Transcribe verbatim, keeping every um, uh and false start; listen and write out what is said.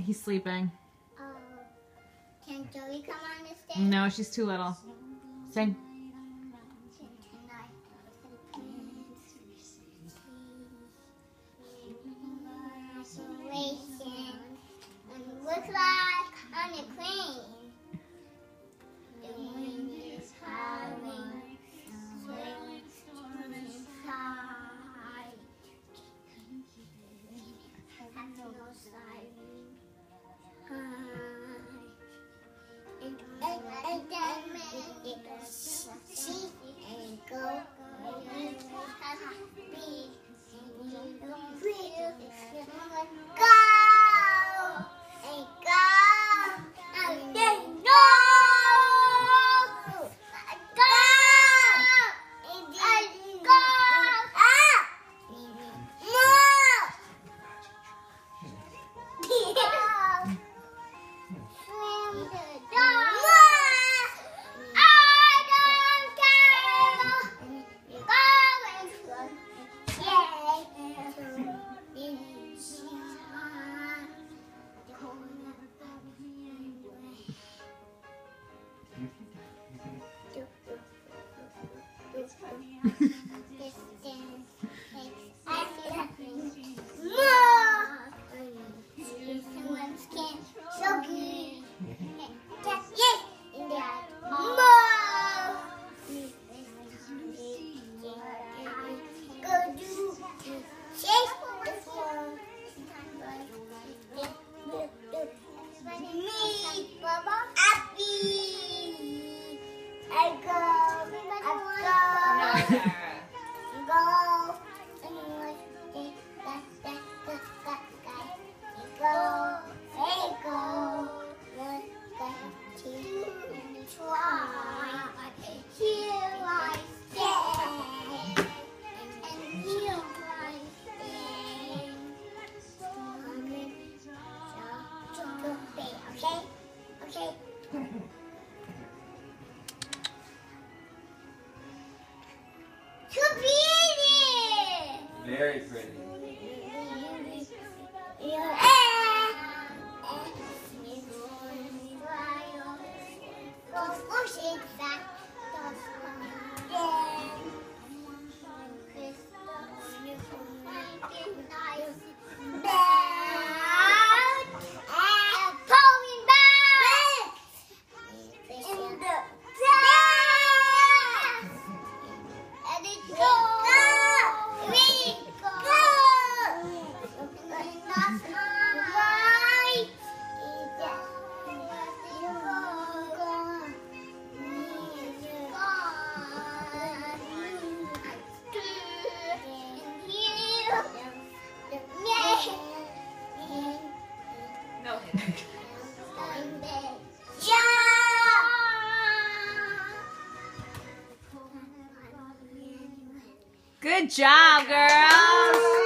He's sleeping. Oh. Can Joey come on the stage? No, she's too little. Sing. Look like on the queen. The wind is howling, swaying storm inside. Have no siren. And and and then it goes see and go and happy and you don't feel go. Very pretty. Good job, girls.